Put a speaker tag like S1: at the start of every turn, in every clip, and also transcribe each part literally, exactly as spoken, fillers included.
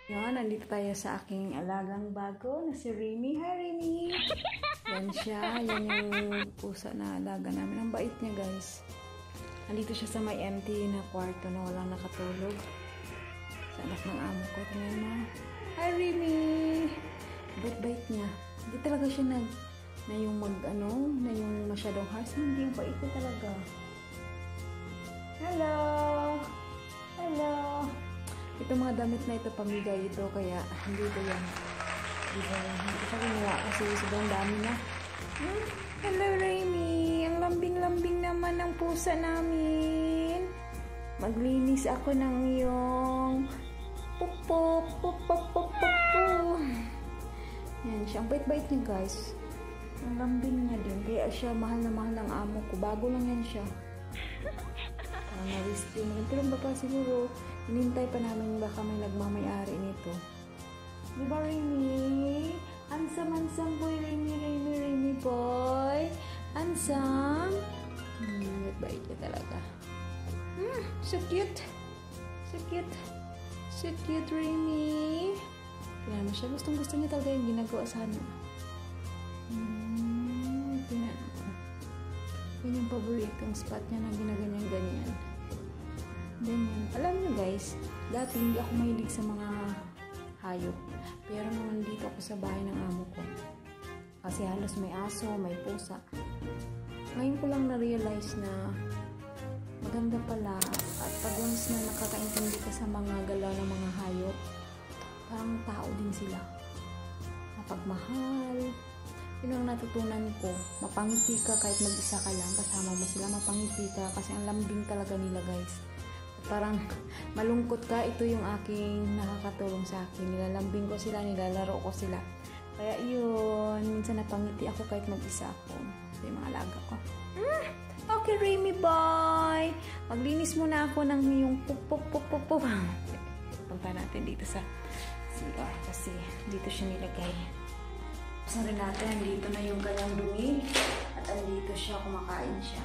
S1: Yan, nandito tayo sa aking alagang bago na si Remy. Hi, Remy! Yan siya. Yan yung pusa na alaga namin. Ang bait niya, guys. Nandito siya sa may empty na kwarto na walang nakatulog. Sa anak ng amo ko. Tingnan mo. Hi, Remy! Bait-bait niya. Hindi talaga siya nag na yung mag ano, na yung masyadong harsh. Hindi yung bait niya talaga. Hello! Hello! Ito mga damit na ito, pamigay ito, kaya hindi ito yan. Hindi ko hindi ko kinuha kasi sobrang dami na. Hmm? Hello, Remy! Ang lambing-lambing naman ng pusa namin. Maglinis ako ng iyong pupo, pupo, pupo, pupo. Yan siya. Ang bait-bait niya, guys. Ang lambing niya din. Kaya siya mahal na mahal ng amo ko. Bago lang yan siya. Parang na-risky naman. Pero baka siguro hinintay pa namin baka may nagmamayari nito. Diba, Remy? Ansam-ansam boy, Remy, Remy, Remy boy. Ansam. Hmm, bait niya talaga. Hmm, so cute. So cute. So cute, Remy. Kaya mo siya. Gustong-gusto niya talaga yung ginagawa sana. Hmm, tingnan mo. Yun yung paboritong spot niya na ginaganyan-ganyan. Ganyan. Alam nyo guys, dati hindi ako mahilig sa mga hayop. Pero nung nandito ako sa bahay ng amo ko, kasi halos may aso, may pusa. Ngayon ko lang na-realize na maganda pala at pag once na nakakaintindi ka sa mga galaw ng mga hayop, parang tao din sila. Mapagmahal. Yun ang natutunan ko. Mapangiti ka kahit mag-isa ka lang, kasama mo sila, mapangiti ka kasi ang lambing talaga nila guys. Parang malungkot ka, ito yung aking nakakatulong sa akin. Nilalambing ko sila, nilalaro ko sila. Kaya yun, minsan napangiti ako kahit mag-isa ako. Ito yung mga alaga ko. Hmm, okay, Remy boy! Maglinis muna ako ng yung pup pup pup pup pup. Punta natin dito sa C R kasi dito siya nilagay. Sorry natin, dito na yung kanyang dumi at andito siya, kumakain siya.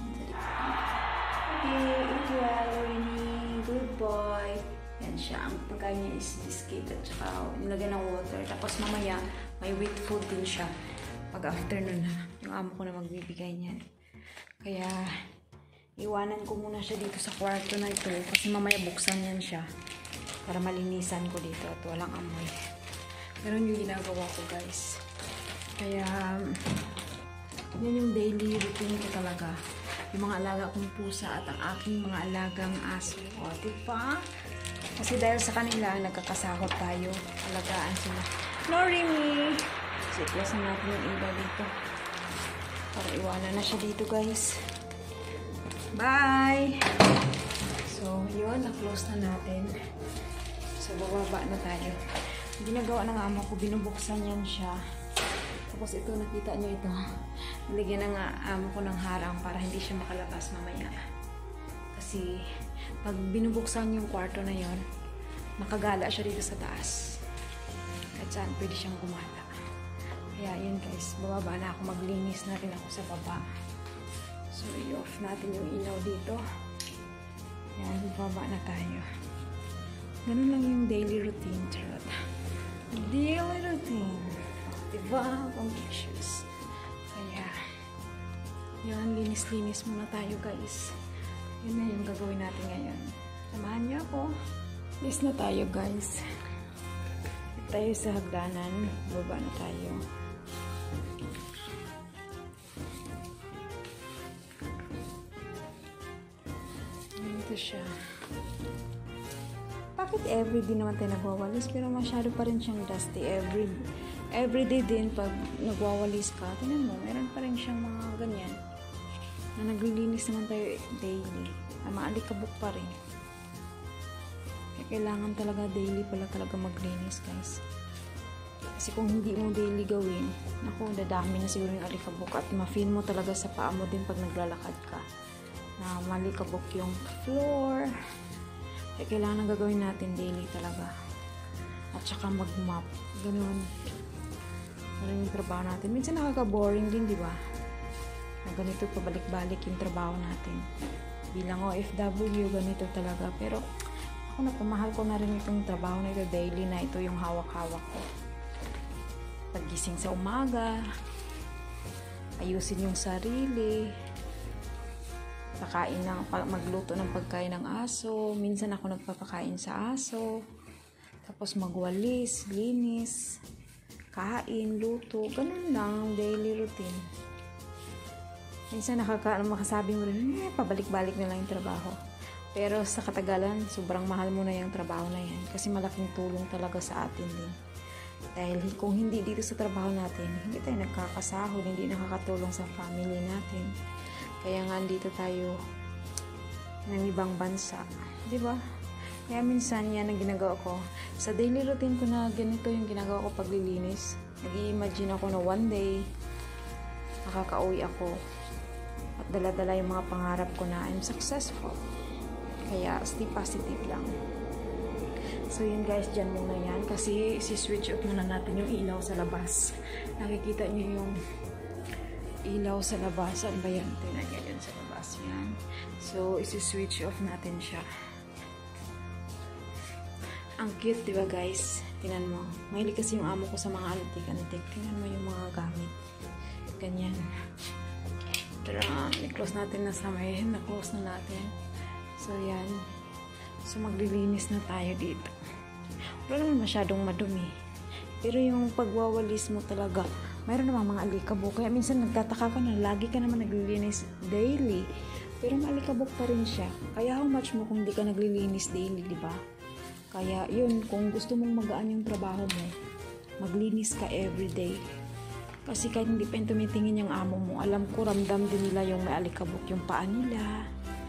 S1: Okay, eat well, Remy. Good boy. Yan siya. Ang pagkain niya is biscuit at saka nilagyan ng water. Tapos mamaya, may wheat food din siya. Pag afternoon na, yung amo ko na magbibigay niyan. Kaya, iwanan ko muna siya dito sa kwarto na ito. Kasi mamaya buksan yan siya. Para malinisan ko dito at walang amoy. Ganun yung ginagawa ko, guys. Kaya, yan yung daily routine ko talaga. Yung mga alaga kong pusa at ang aking mga alagang aso. O, diba? Kasi dahil sa kanila, nagkakasahod tayo. Alagaan sila. No, Remy! Siklasan natin yung iba dito. Para iwanan na siya dito, guys. Bye! So, yun. Na-close na natin. So, bababa na tayo. Ginagawa ng amo ko, binubuksan yan siya. Tapos ito, nakita nyo ito. Nilagyan ng amo ko ng harang para hindi siya makalabas mamaya. Kasi pag binubuksan yung kwarto na yon, makagala siya dito sa taas. Kahit saan pwede siyang gumala. Kaya yun guys, bababa na ako. Maglinis na rin ako sa baba. So i-off natin yung ilaw dito. Yan, bababa na tayo. Ganun lang yung daily routine. Charot. Daily routine. Diba? Ang pictures. Kaya, yun, linis-linis muna tayo guys. Yun na yung gagawin natin ngayon. Samahan niyo ako. Yes na tayo guys. Dito tayo sa hagdanan. Baba na tayo. Dito siya. Bakit everyday naman tayo nagwawalis pero masyado pa rin siyang dusty every everyday din pag nagwawalis ka. Tingnan mo, meron pa rin siyang mga ganyan na naglilinis naman tayo daily. Ay, maalikabok pa rin. Kaya kailangan talaga daily pala talaga maglinis guys. Kasi kung hindi mo daily gawin, naku, dadami na siguro yung alikabok at ma-feel mo talaga sa paa mo din pag naglalakad ka na malikabok yung floor. Kaya kailangan gagawin natin daily talaga. At saka mag-mop. Ganun. Ganun yung trabaho natin. Minsan nakaka-boring din, di ba? Na ganito pabalik-balik yung trabaho natin. Bilang O F W, ganito talaga. Pero ako ko na, pamahal ko na rin itong trabaho na ito, daily na ito yung hawak-hawak ko. Pagising sa umaga, ayusin yung sarili, pakain ng, magluto ng pagkain ng aso, minsan ako nagpapakain sa aso, tapos magwalis, linis, kain, luto, ganun lang, daily routine. Minsan nakaka, makasabi mo rin, eh, pabalik-balik na lang yung trabaho. Pero sa katagalan, sobrang mahal mo na yung trabaho na yan. Kasi malaking tulong talaga sa atin din. Dahil kung hindi dito sa trabaho natin, hindi tayo nagkakasahod, hindi nakakatulong sa family natin. Kaya nga dito tayo ng ibang bansa. Diba? Kaya minsan yan ang ginagawa ko. Sa daily routine ko na ganito yung ginagawa ko paglilinis. Nag-i-imagine ako na one day, nakaka-uwi ako. At dala-dala yung mga pangarap ko na I'm successful. Kaya, stay positive lang. So, yun guys, dyan muna yan. Kasi, si-switch off muna natin yung ilaw sa labas. Nakikita nyo yung ilaw sa labas. Saan ba yan? Tingnan nyo yun sa labas. Yan. So, isi-switch off natin siya. Ang cute, diba guys? Tingnan mo. Mahilig kasi yung amo ko sa mga antik-antik. Tingnan mo yung mga gamit. Ganyan. Tara, i-close natin na sa may. Na-close na natin. So, yan. So, maglilinis na tayo dito. Wala naman masyadong madumi. Pero yung pagwawalis mo talaga, mayroon namang mga alikabok. Kaya minsan nagtataka ka na, lagi ka naman naglilinis daily. Pero may alikabok pa rin siya. Kaya how much mo kung di ka naglilinis daily, di ba? Kaya, yun, kung gusto mong magaan yung trabaho mo, maglinis ka everyday. Kasi kahit hindi pa yung tumitingin yung amo mo, alam ko, ramdam din nila yung may alikabok yung paa nila.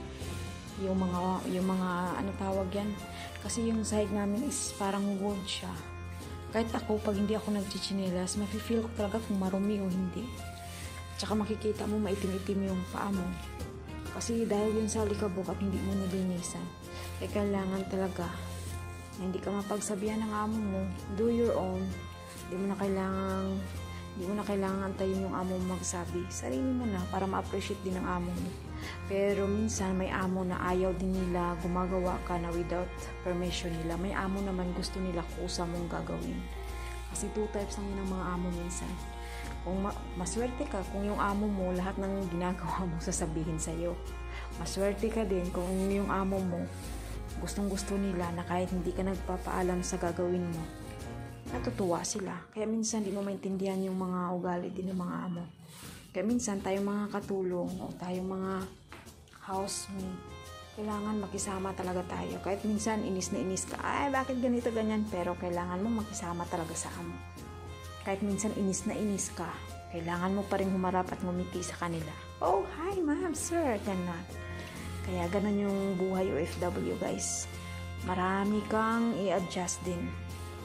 S1: Yung mga, yung mga, ano tawag yan? Kasi yung sahig namin is parang wood siya. Kahit ako, pag hindi ako nagchichinelas, mafe-feel ko talaga kung marumi o hindi. Tsaka makikita mo, maitim-itim yung paa mo. Kasi dahil yun sa alikabok at hindi mo nilinisan, eh kailangan talaga na hindi ka mapagsabihan ng amo mo, do your own. Hindi mo na kailangan, hindi mo na kailangan antayin yung amo mo magsabi. Sarili mo na para ma-appreciate din ng amo mo. Pero minsan may amo na ayaw din nila gumagawa ka na without permission nila. May amo naman gusto nila kusa mong gagawin. Kasi two types ang yun ng mga amo minsan. Kung ma- maswerte ka kung yung amo mo lahat ng ginagawa mo sasabihin sa'yo. Maswerte ka din kung yung amo mo gustong gusto nila na kahit hindi ka nagpapaalam sa gagawin mo, natutuwa sila. Kaya minsan di mo maintindihan yung mga ugali din ng mga amo. Kaya minsan tayong mga katulong o tayong mga housemate, kailangan makisama talaga tayo. Kahit minsan inis na inis ka, ay bakit ganito ganyan, pero kailangan mo makisama talaga sa amo. Kahit minsan inis na inis ka, kailangan mo pa rin humarap at ngumiti sa kanila. Oh, hi ma'am, sir, ganun. Kaya ganun yung buhay O F W guys. Marami kang i-adjust din.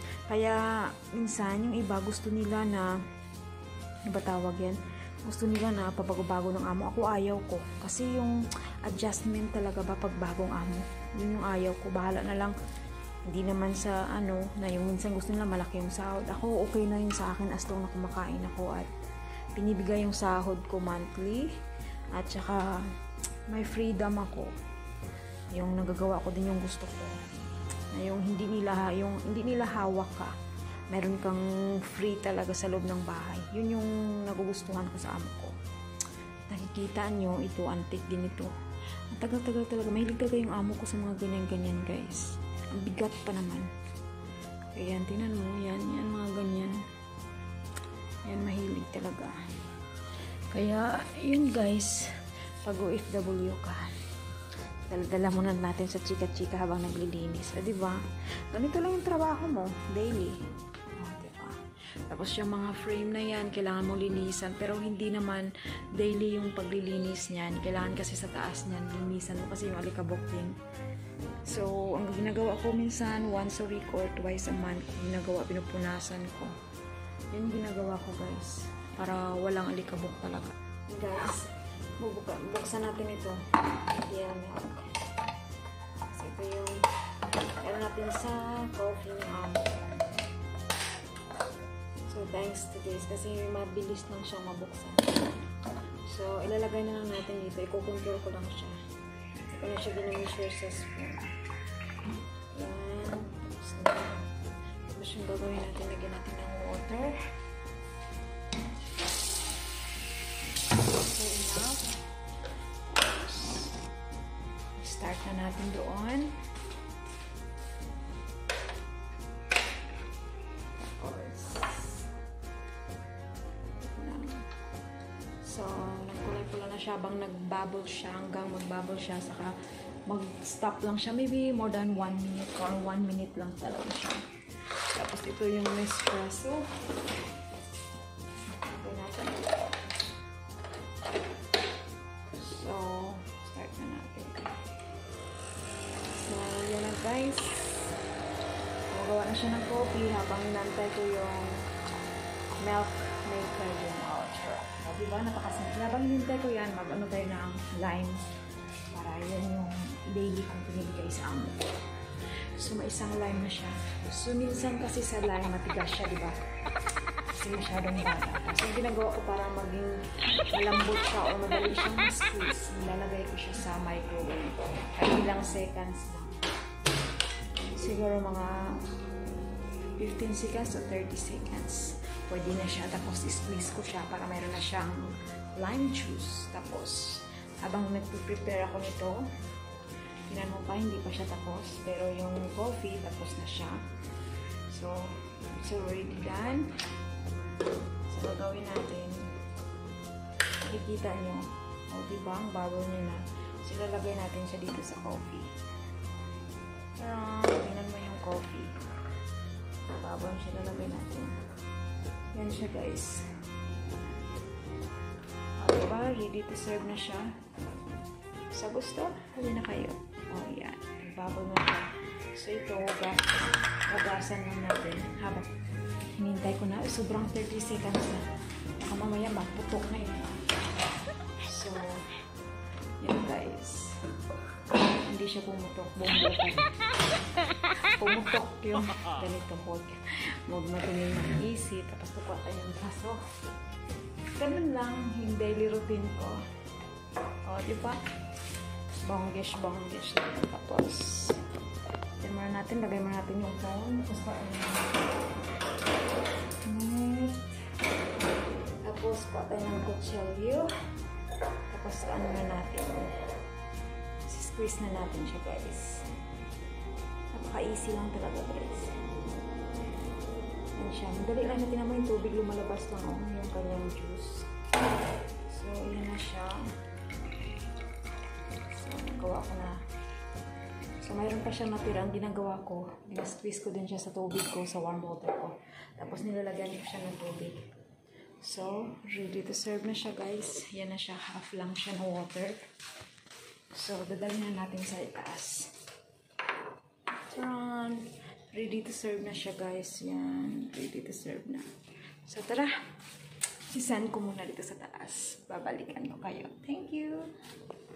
S1: Kaya minsan yung iba gusto nila na, ano ba tawag yan? Gusto nila na pabago-bago ng amo. Ako ayaw ko. Kasi yung adjustment talaga ba pag bagong amo. Yun yung ayaw ko. Bahala na lang. Hindi naman sa ano, na yung minsan gusto nila malaki yung sahod. Ako okay na yun sa akin as long na kumakain ako at pinibigay yung sahod ko monthly. At saka may freedom ako. Yung nagagawa ko din yung gusto ko. Na yung hindi nila, yung hindi nila hawak ka. Meron kang free talaga sa loob ng bahay. Yun yung nagugustuhan ko sa amo ko. Nakikita nyo, ito, antik din ito. Ang tagal-tagal talaga. Mahilig talaga yung amo ko sa mga ganyan-ganyan, guys. Ang bigat pa naman. Kaya yan, tinan mo. Yan, yan, mga ganyan. Yan, mahilig talaga. Kaya, yun guys, pag O F W ka, dala-dala muna natin sa chika-chika habang naglilinis. O, diba? Ganito lang yung trabaho mo, daily. Tapos yung mga frame na yan, kailangan mo linisan. Pero hindi naman daily yung paglilinis niyan. Kailangan kasi sa taas niyan, linisan mo kasi yung alikabok din. So, ang ginagawa ko minsan, once a week or twice a month, ginagawa, pinupunasan ko. Yan ginagawa ko guys. Para walang alikabok talaga. Guys, bubuka, buksan natin ito. Yan. So, ito yung meron natin sa coffee ng amo. So, thanks to this. Kasi mabilis lang siyang mabuksan. So, ilalagay na lang natin dito. Iko-control ko lang siya. Ito na siya ginamisure sa spoon. yung gagawin natin, lagyan natin ng water. So, enough. Start na natin doon. So, nagkulay-pula na siya habang nag-bubble siya hanggang mag-bubble siya. Saka mag-stop lang siya. Maybe more than one minute or one minute lang talaga siya. Tapos ito yung Nespresso. Okay natin. So, start na natin. So, yan na guys. Magawa na siya ng coffee habang inantay ko yung milk maker yung outer. So, diba? Napakasimple. Habang inantay ko yan, mag-ano tayo ng lime para yun yung daily kong pinibigay sa amo. So, may isang lime na siya. So, minsan kasi sa lime, matigas siya, diba? Kasi masyadong bata. So, yung ginagawa ko para maging malambot siya o madali siyang ma-squeeze, nilalagay ko siya sa microwave. Kahit ilang seconds lang. Siguro mga fifteen seconds to thirty seconds. Pwede na siya. Tapos, squeeze ko siya para mayroon na siyang lime juice. Tapos, habang nagpe-prepare ako nito, tinan mo pa, hindi pa siya tapos. Pero yung coffee, tapos na siya. So, it's already done. So, gagawin natin. Nakikita nyo. O, diba? Ang bubble niya na. So, ilalagay natin siya dito sa coffee. Pero, tingnan mo yung coffee. Bubble siya, ilalagay natin. Yan siya, guys. O, diba? Ready to serve na siya. Sa gusto, huli na kayo. O, yan. Bubble na siya. So, ito, hugas. Hugasan lang natin. Habang hinintay ko na. Sobrang thirty seconds na. Baka mamaya magputok na yun. So, yan, guys. Hindi siya pumutok. Bumutok. Pumutok yung ganito. Huwag magmatuloy ng easy. Tapos tukuha tayo yung braso. Ganun lang yung daily routine ko. O, diba? Bonggish, bonggish lang. Tapos, yan muna natin. Lagay muna natin yung phone. Tapos, ano, tapos, kuha tayo ng kutsilyo. Tapos, ano na natin. Squeeze na natin siya, guys. Napaka-easy lang talaga, guys. Yan siya. Madali lang natin naman yung tubig lumalabas lang oh, yung kanyang juice. So, yan na siya. So, nagawa ko na. So, mayroon pa siyang natira. Ang ginagawa ko, squeeze ko din siya sa tubig ko, sa warm water ko. Tapos, nilalagyan ko siya ng tubig. So, ready to serve na siya, guys. Yan na siya. Half lang siya ng water. So, dadalhin na natin sa itaas. Tran! Ready to serve na siya, guys. Yan. Ready to serve na. So, tara. Sisend ko muna dito sa taas. Babalikan ko kayo. Thank you!